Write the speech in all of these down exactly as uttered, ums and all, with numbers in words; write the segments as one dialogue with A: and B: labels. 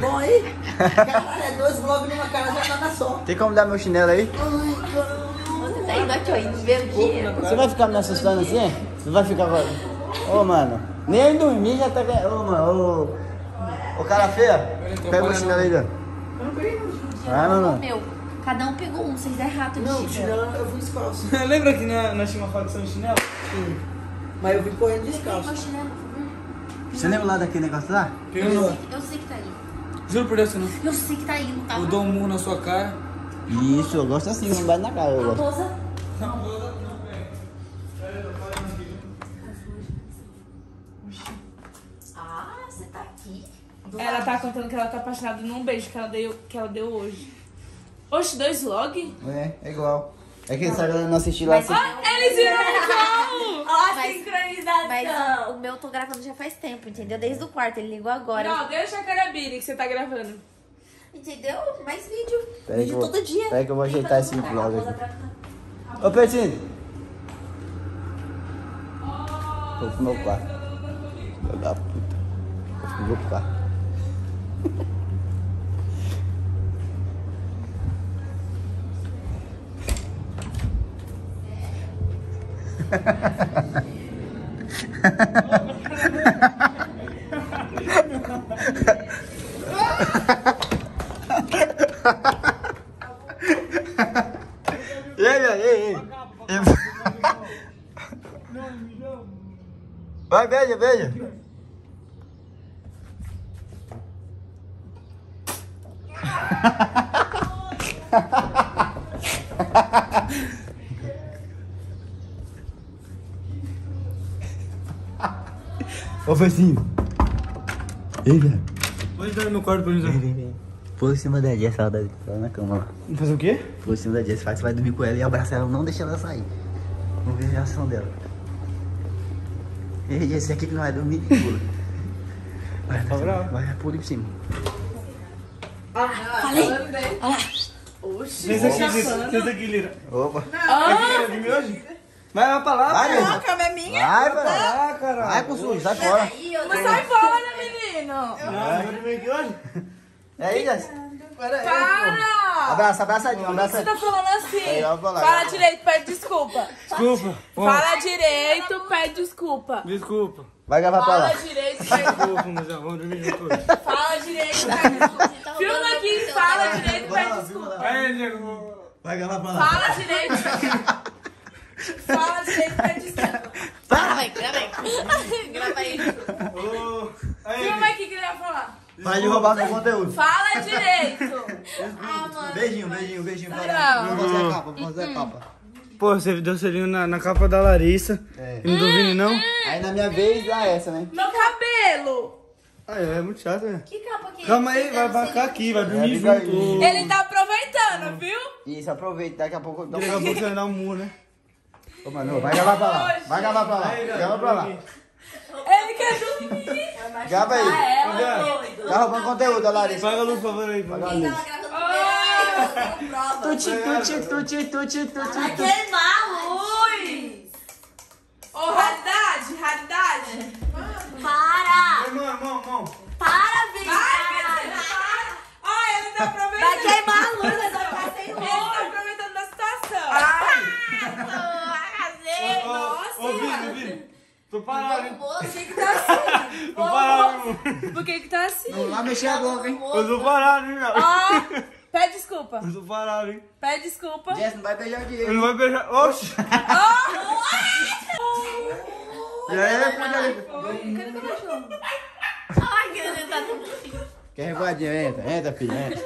A: bom aí? Caralho, é dois vlogs numa cara já tá só.
B: Tem como dar meu chinelo aí?
A: Ai, caramba.
C: Você tá indo aqui, ó, indo ver o dia.
B: Você vai ficar me assustando assim? Não vai ficar agora? Ô, mano, nem dormir já tá ganhando. Ô, mano, ô. Ô, cara feia, pega o chinelo aí, Dan.
A: Eu não peguei não.
B: Ah, não, não.
C: Meu, cada um pegou um, vocês é rato de
A: Não,
C: chinelo.
A: chinelo eu fui descalço.
D: Lembra que na- nós tínhamos uma facção de chinelo?
A: Sim. Mas eu vim correndo
C: Meu
A: descalço.
C: chinelo.
B: Você lembra lá daquele negócio lá?
D: Pegou
C: Eu
D: no-
C: sei, eu sei que tá aí.
D: Juro por Deus que não.
C: Eu sei que tá aí, não tá?
D: Eu dou um murro na sua cara.
B: Isso, eu gosto assim, não bate na cara, eu gosto.
C: Raposa. Ah, você tá aqui? Do
E: Ela
C: lado.
E: tá contando que ela tá apaixonada num beijo que ela deu, que ela deu hoje. Oxe, dois vlog?
B: É, é igual. É que sabe não assistir lá.
C: Mas-
B: Assim.
E: Ah, eles viram igual!
C: Ó, a
E: Mas-
C: sincronização. Mas o meu eu tô gravando já faz tempo, entendeu? Desde o quarto, ele ligou agora.
E: Não, deixa a carabine que você tá gravando.
C: Entendeu? Mais vídeo.
B: Peraí que
C: Vídeo
B: eu vou-
C: todo dia.
B: peraí que eu vou ajeitar esse
C: Tem que
B: vlog
C: fazer
B: aqui.
C: pra cá.
B: Ô, Pertinho. Vou pro meu quarto. Filho da puta. Vou pro meu quarto. E aí, e aí, e aí? Vai, beija, beija. Ô, Pertinho. Ei, velho.
D: Pode entrar no meu quarto pra mim.
B: Vem, vem, vem. Pula em cima da Jess, ela tá lá na cama.
D: Fazer o quê?
B: Pula em cima da Jess, faz, você vai dormir com ela e abraça ela, não deixa ela sair. Vamos ver a reação dela. Ei, Jess, aqui que não vai dormir, pula. Vai,
D: Tá bravo.
B: vai, vai, pula em cima.
C: Falei.
D: Senta aqui, Lira. Senta aqui, Lira.
B: Opa.
D: Quer vir hoje? Vai, vai pra lá,
B: Vai,
D: pô.
B: Jess.
E: A cama é minha?
B: Vai, velho.
D: Ah, caralho.
B: Vai com sujo, sai fora.
C: Aí, eu
E: Mas sai fora, menino!
D: Ah, vai dormir aqui hoje?
B: E aí, Jess?
E: Para!
B: Abraça, abraçadinho,
E: Por que você
B: abraçadinho.
E: tá falando assim?
B: Aí, ó, vou lá.
E: Fala direito, pede desculpa.
D: Desculpa. Pô,
E: Fala direito, pede desculpa.
D: Desculpa.
B: Vai gravar pra lá.
E: Fala direito, pede
D: Desculpa, mas já vamos dormir junto hoje.
E: Fala direito, pede desculpa. Filma aqui, fala direito, pede desculpa.
D: Aí, Diego.
B: Vai gravar pra lá.
E: Fala direito. Fala direito, pede desculpa.
C: Grava aí, grava aí. Grava aí.
D: Ô, aí,
E: Filma aqui que ele vai falar.
B: Vai de roubar meu conteúdo.
E: Fala direito.
C: Ah, mano.
B: Beijinho, beijinho, beijinho. Pra
E: Não.
B: ela. Vamos fazer a capa, vamos fazer a capa.
D: Pô, você deu selinho na, na capa da Larissa.
B: É.
D: E não do Vini, não?
B: Aí na minha vez, dá essa, né?
E: Meu cabelo.
D: Ah, é, é muito chato, né?
C: Que capa que é?
D: Calma aí,
C: Você
D: vai
C: deve
D: pra
C: ser-
D: cá aqui, vai
B: É,
D: dormir
B: fica
D: junto.
B: aí.
E: Ele tá aproveitando, viu?
B: Isso, aproveita, daqui a pouco eu dou
D: Daqui a pouco você vai dar um murro, né?
B: Ô, mano, vai gravar pra lá. Vai gravar pra lá. Grava pra lá.
E: Ele quer dormir.
B: Grava aí.
E: Ela, doido.
B: Tá roubando conteúdo, a Larissa.
D: Paga a luz, por favor, aí. por favor.
B: Paga a luz.
C: Tava gravando primeiro, eu tenho prova.
B: Tuti, tuti, tuti, tuti, tuti.
C: Vai queimar a luz.
E: Ô, raridade, raridade.
C: Para.
D: Irmão, irmão, irmão.
C: Para, Vini.
E: Ai,
C: Para.
E: menina, para. Ó, ele tá
C: Vai
E: aproveitando.
C: queimar a luz, vai ficar sem
E: Ele
C: luz.
E: tá aproveitando da situação.
C: Arrasei.
D: Ô, ô, Vini, Vini. Tô parado, hein?
C: Moço,
E: Por que que tá assim?
D: Tô parado, irmão.
E: Por que que tá assim?
B: Vamos lá mexer a boca, hein?
D: Eu tô parado, hein, meu?
E: Ó, pede desculpa.
D: Eu tô parado, hein?
E: Pede desculpa.
B: Jess, não vai beijar o
D: Eu
B: Diego.
D: não vou beijar. Oxi!
B: E aí, filha?
E: Cadê o cachorro?
C: Ai, que ele tá tudo.
B: Quer revoadinha? Entra, entra, filha, entra.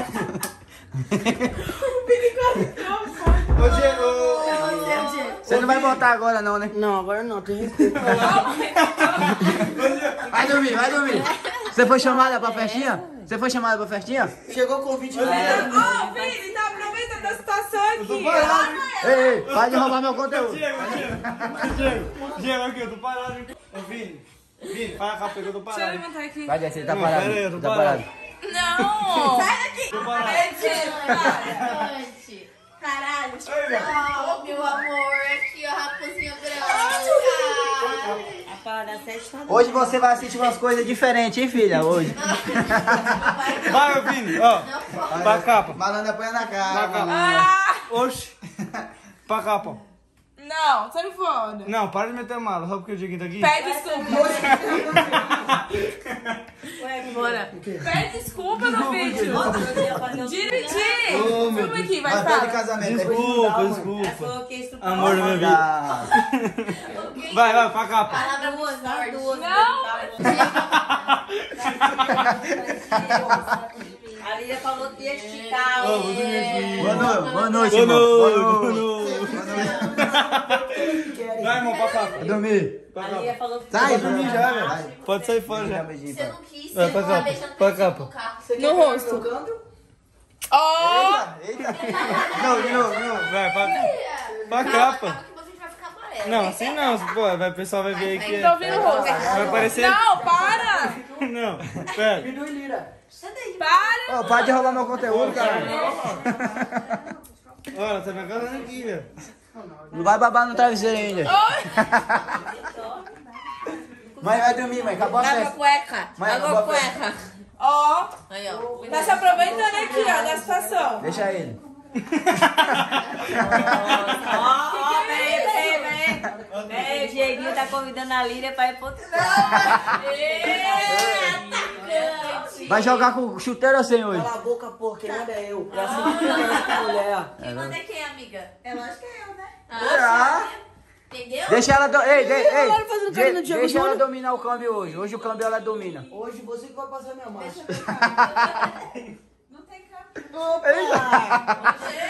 D: Ô, Diego.
B: Você não vai botar agora não, né?
A: Não, agora não, tem respeito.
B: Vai dormir, vai dormir. Você foi chamada pra festinha? Você foi chamada pra festinha?
A: Chegou o convite
E: Ô,
A: dele.
E: Vini, tá aproveitando da situação
D: Eu tô
E: aqui.
D: parado, hein?
B: Ei, ei, para de roubar meu conteúdo.
D: Diego, Diego. Diego, Diego, aqui, eu tô parado, hein? Ô, Vini. Vini, para a capa que eu tô
E: Deixa eu
D: parado.
E: levantar aqui.
B: Vai, Jess, ele tá
D: Não,
B: parado.
D: pera aí, eu tô
B: Tá
D: parado.
B: parado.
E: Não.
C: Sai daqui.
D: Tô parado.
C: Gigante. Caralho. Oh, meu amor. Aqui, ó, raposinha branca.
A: A parada é
B: Hoje você vai assistir umas coisas diferentes, hein, filha? Hoje.
D: Vai, ô Vini, ó. Pra capa.
B: Malandro apanha na cara.
D: Pra capa.
E: Ah!
D: Oxi. Pra capa.
E: Não, sai fora.
D: Não, para de meter mala, só porque o Dieguinho tá aqui.
E: Pede desculpa. Bora. Pede desculpa no vídeo. Direitinho. Filma aqui, vai
B: Até de
E: falar.
B: casamento.
D: Desculpa, desculpa. Amor da minha vida. Vai, vai, pra capa.
C: Palavra boa, duas.
E: Não.
A: A Lília falou que ia esticar.
D: Ô, vou dormir aqui.
B: Boa noite, boa noite,
D: Boa
B: irmão.
D: noite,
B: Boa
D: boa
B: noite.
D: noite. Vai, irmão, pra capa.
B: Vai dormir.
D: Pra
A: A
D: capa.
A: Lília falou que
B: Sai,
D: Pode dormir já, velho.
B: Vai.
D: Pode sair fora já.
B: Beijinho,
C: Você
B: pai.
C: não quis,
D: Vai,
C: você
D: pra
C: não
D: capa,
C: tá beijando
D: pra
C: em cima
D: capa.
C: do carro.
E: No rosto. Ó.
B: Eita, eita.
D: Não, de novo, de novo. Vai, pra, pra
C: Calma,
D: capa.
C: calma que você vai ficar amarelo.
D: Não, assim não. Pô, vai, o pessoal vai ver aí que...
E: Tô ouvindo o rosto.
D: Vai parecer...
E: Não, para.
D: Não, pera.
E: Para.
B: Ô, para de roubar meu conteúdo, cara.
D: Olha, tá me agarrando aqui, velho.
B: Não vai babar no travesseiro ainda. Mãe, vai dormir, mãe. Acabou a
C: Água
B: festa.
C: cueca.
B: Mãe,
C: Água
B: acabou a
C: cueca.
E: Ó.
C: Aí, ó.
E: Tá se aproveitando aqui, ó, da situação.
B: Deixa ele.
A: Ó, ó, vem, vem, vem. Vem, o Dieguinho tá convidando a Lília pra ir pro outro
B: Vai jogar com chuteiro ou sem hoje?
A: Cala a boca, porra, quem manda é eu. É assim que eu mulher.
C: Quem manda é quem, amiga?
A: É lógico que é eu, né?
B: Ah.
C: Entendeu?
B: Deixa ela... Do... Ei, ei, ei.
A: Agora fazendo
B: De-
A: carinho no Diogo
B: Deixa ela
A: Júnior.
B: dominar o câmbio hoje. Hoje o câmbio ela domina.
A: Hoje você que vai passar minha marcha.
E: Não tem cabelo.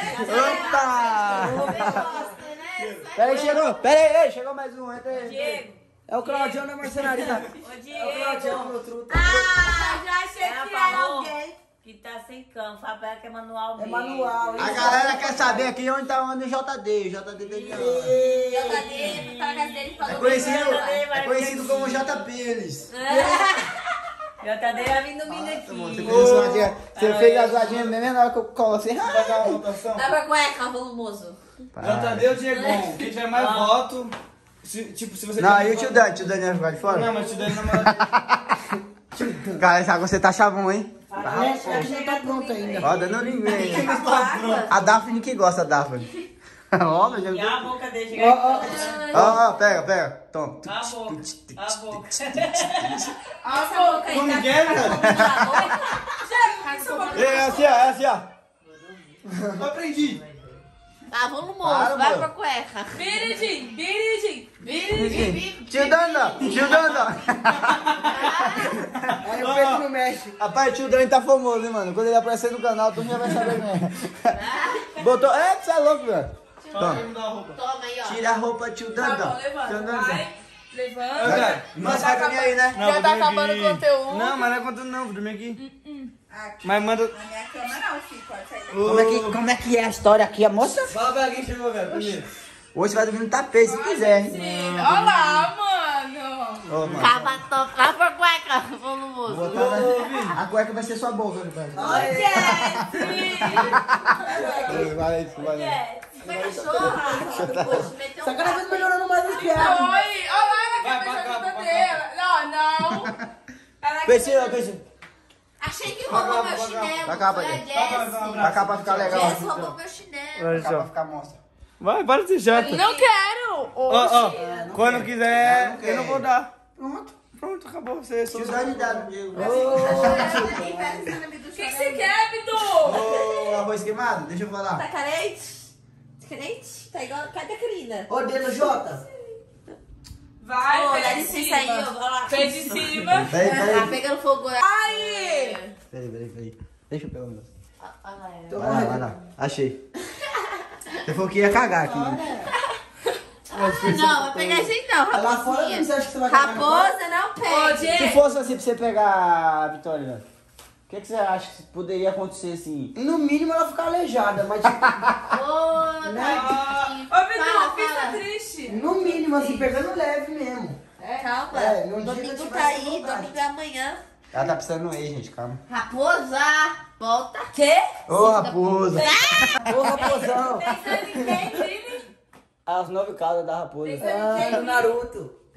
B: Opa! Peraí, chegou. Peraí, ei, chegou mais um. Entra aí.
A: Diego.
B: É o Claudião da marcenaria.
A: Ô, Diego.
B: meu truta.
E: Ah, já achei
A: Ela
E: que era
A: falou
E: alguém.
A: que tá sem cama. Fala pra ela que é manual
B: É
A: mesmo.
B: manual. A galera quer saber aqui onde tá onde o J D. O J D dele
C: J D, tá na casa dele, falou
B: é conhecido,
C: que vai.
B: é conhecido como J P eles.
A: Já tá dele, ela vem domingo
B: Você
A: aqui.
B: fez a zoadinha, você fez a zoadinha mesmo na hora que eu colo assim.
D: Vai dar uma votação.
C: Água cueca, volumoso.
D: Já tá deu, Diegão. Quem tiver mais voto... Se, tipo, se você...
B: Não,
D: tiver
B: e o tio
D: voto-
B: Dani? O tio Dani vai ficar de
D: Não,
B: fora?
D: mas te dando namorado.
B: Cara, essa água você tá chavão, hein?
A: A gente não tá pronto ainda.
B: Ó, dando linguinha. A Daphne que gosta, da Daphne. Ó, meu Deus.
A: E a boca dele chega aqui.
B: Ó, ó, pega, pega. Toma.
A: A boca. A boca.
E: Essa boca aí
D: Como
E: tá...
D: que é, velho? É assim, ó, é assim, ó. Eu aprendi.
C: Ah, volumoso,
B: Para,
C: vai
B: mano.
C: pra cueca.
E: Biridim, biridim, biridim.
B: Tio Dani, tio Dani.
A: Aí o peito não mexe.
B: Rapaz, o tio Dani tá famoso, hein, mano? Quando ele aparecer no canal, tu já vai saber quem é. Botou. É, você é louco, velho. Toma.
C: Toma aí, ó.
B: Tira a roupa, tio
E: Tá
B: Dani.
E: bom, levanta, vai. Levanta.
D: Vai.
B: Mas vai dormir aí, né?
D: Não,
E: Já
D: vou
E: tá
D: dormir
E: acabando
D: aqui.
E: o conteúdo.
D: Não, mas não é conteúdo não, vou dormir aqui. Mas manda...
E: Na minha cama não, filho, pode sair daqui.
B: Como é, que, como é que é a história aqui, a moça?
D: Fala pra quem chegou, velho, primeiro.
B: Hoje você vai dormir no tapete, se quiser, hein?
E: Olha lá, mano.
B: Ô, mano.
C: Cava top, vai pra cueca, volumoso.
B: Vou botar na- A cueca vai ser sua boca, velho.
E: Gente!
B: Vai isso, vai isso.
C: Foi cachorra. Poxa, meteu
A: Tá
C: um
A: cada vez
C: papo.
A: melhorando mais os piadas.
E: Oi, olha lá, ela
D: Vai,
E: quer
D: pra
E: beijar a
D: cá,
E: bunda
D: pra
E: dela. Não, não. Ela quer
B: Precisa,
E: beijar-
B: precisa.
C: Achei que roubou meu chinelo.
B: Pra cá, pra
C: Foi a
B: cá.
C: Jess.
B: Pra cá pra ficar legal.
C: Jess roubou meu chinelo.
D: Vai,
B: Pra cá pra
D: tchau.
B: ficar monstra.
D: Vai, para de ser chato.
E: Não quero.
D: Ó, ó,
E: Oxi.
D: quando quiser,
B: não quer.
D: eu não vou dar. Pronto, pronto, acabou. Você
B: Tio Dani dá no Diego.
E: O que que você quer, Bidu?
B: Ô, arroz queimado, deixa eu falar.
C: Tá carente? Tá carente? Tá igual. Cadê a Karina?
A: Ô, Deno Jota.
E: Vai,
C: Ô,
E: pé
C: dá
E: de
C: licença aí, ó.
E: cima.
C: Vai lá.
E: Pé de cima.
B: Peraí,
C: Tá
B: peraí.
C: pegando fogo.
E: Aí.
B: Peraí, peraí, peraí. Deixa eu pegar o meu.
C: Ah, ah, é.
A: Tô
B: Vai lá, vai lá. Achei. Você falou que ia cagar aqui.
C: Não, vai pegar esse aí não,
A: Lá fora,
C: raposinha.
A: você acha que você vai cagar na
C: Raposa não
E: Ô,
C: pega.
B: Se
E: Diego.
B: fosse assim pra você pegar a Vitória, né? O que, que você acha que poderia acontecer assim?
A: No mínimo ela fica aleijada, mas tipo,
C: Ô, tadinho.
E: Ô, Bidu,
C: Fala,
E: fica
C: fala.
E: triste.
A: no mínimo assim, pegando leve mesmo.
C: Calma.
A: É, num dia
C: Domingo
A: você
C: tá
A: vai ser
C: aí,
A: vontade.
C: domingo é amanhã.
B: Ela tá precisando no ex, gente, calma.
C: Raposa, volta.
E: Quê?
B: Ô, raposa!
A: Ô, raposão.
E: Pensando em quem, Vini?
B: As nove casas da raposa.
A: Ah, do Naruto.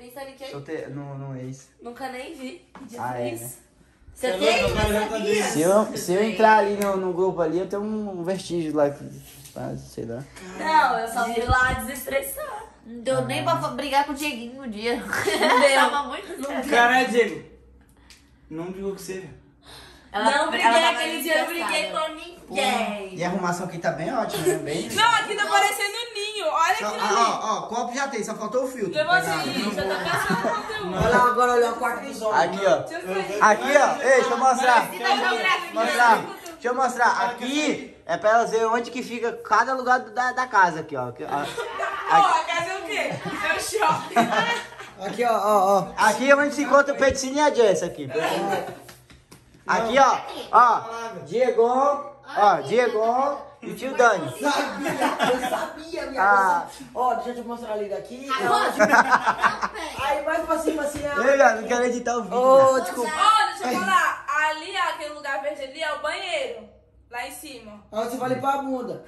C: isso ali que
B: Solteiro, no, no ex.
C: nunca nem vi.
B: Ah, é, né?
C: Você tem?
D: louco,
C: Mas
D: já tá
C: sabia?
B: Se eu, se eu entrar ali no, no grupo ali, eu tenho um vestígio lá que faz, sei lá.
A: Não, eu só fui lá desestressar.
C: Não deu nem pra brigar com o Dieguinho no dia.
A: Não deu.
C: Tava muito estressado.
D: Caralho, Diego. Não brigou com você, velho.
C: Ela-
A: não briguei
C: ela tava
A: aquele dia, eu
C: estressada.
A: briguei com ninguém.
B: E a arrumação aqui tá bem ótima, né? Bem...
E: Não, aqui tá parecendo ninho. Olha
B: Só,
E: aquilo
B: ah,
E: ali.
B: ó, ó, copo já tem, só faltou o filtro.
E: Levanta
B: Pegar.
E: aí, já tá pensando no conteúdo.
D: Olha lá, agora olha o quarto dos homens.
B: Aqui, ó.
E: Deixa eu ver.
B: Aqui, ó. Ei, deixa eu mostrar.
C: Cinematográfico.
B: Mostrar. Deixa eu mostrar. Aqui é pra elas verem onde que fica cada lugar da, da casa aqui, ó. Aqui, ó.
E: Ó, a casa é o quê? É o shopping.
D: Aqui, ó, ó, ó.
B: Aqui é onde se encontra o Peticino e a Jess aqui. Aqui, ó. Ó. Diego. Ó, Diego e o tio Dani.
F: Eu sabia, minha
B: Ah.
F: coisa. Ó, deixa eu te mostrar ali daqui.
C: Agora,
F: Aí vai pra cima assim, ó.
B: Ei, cara, não quero editar o vídeo.
F: Ô,
B: né?
F: desculpa.
E: Ó, deixa eu falar. Ali, ó, aquele lugar verde ali é o banheiro. Lá em cima.
F: Aí você vai limpar a bunda.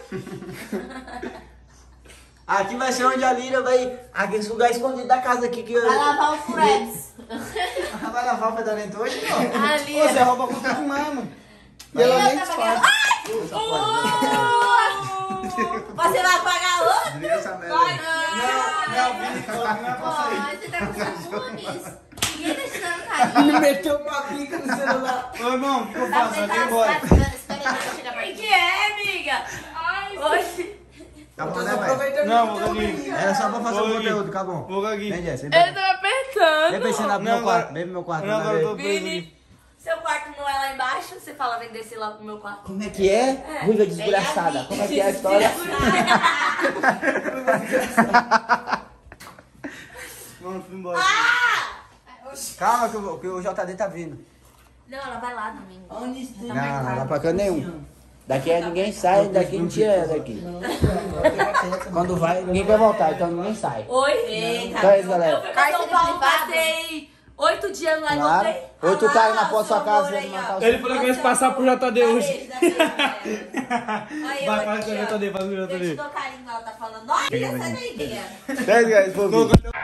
B: Aqui vai ser onde a Lira vai. Aquele lugar escondido da casa aqui que eu.
C: vai lavar o furex.
B: Vai lavar o fedorento hoje, não?
C: Ali,
D: Ô, você
C: ó.
D: rouba com tudo mais, mano. E ela nem disfarça.
C: Você vai pagar outro?
B: Essa merda.
E: Vai.
D: Não, não, Vini, não é pra sair.
C: Ó, você tá com sabores. Ninguém tá te dando carinho.
F: Ele meteu uma pica no celular.
D: Ô, irmão, o que eu
C: Tá
D: faço? Eu
C: sentado,
D: tenho embora.
C: tá esperando, espera aí, deixa eu chegar
A: O
C: perto.
A: que é, amiga?
E: Ai,
A: Oxi.
B: Tá bom,
F: Tô
B: né, velho?
F: aproveitando
D: Não,
F: que
D: vou
F: tem um
D: ali.
F: menino.
B: Era só pra fazer
D: Vou
B: o
D: aqui.
B: conteúdo, acabou.
D: Vou aqui.
B: Vem, Jess, vem
E: ele
B: pra
E: tá apertando.
B: Vem pra ensinar pro
D: Não,
B: meu quarto.
D: agora-
B: Vem pro meu quarto.
D: Não,
B: vai
D: agora eu tô
B: ver.
D: preso
A: Vini,
D: aqui.
A: seu quarto não é lá embaixo? Você fala, vem descer lá pro meu quarto.
B: Como é que é? Ruiva desgraçada. Como é que é a história?
D: Vamos, fui embora.
B: Calma que o, que o J D tá vindo.
C: Não, ela vai lá domingo.
F: Onde está?
B: Não, não, não pra cá nenhum. Daqui é ninguém sai, daqui não tira daqui. Quando vai, ninguém vai voltar, então ninguém sai.
A: Oi?
C: Eita.
B: Então é isso,
A: Eu
B: galera.
A: fui pra São
C: Cárcere
A: Paulo,
C: privado.
A: passei oito dias lá e
B: Claro.
A: voltei.
B: Oito
A: Ah,
B: caras na
A: lá,
B: porta da sua
A: seu
B: casa,
A: amor
B: você
A: aí,
B: matar
A: ó.
B: o
D: Ele falou que ia se passar pro J D
A: Dá
D: hoje.
A: beijo, dá beijo, galera. Aí,
D: Vai,
A: eu
D: faz
A: aqui,
D: o
A: ó.
D: J D, faz o
A: Eu te
D: J D.
A: dou carinho, ela tá falando. Olha, sai daí, Bia.
B: Dez reais, pô, vídeo.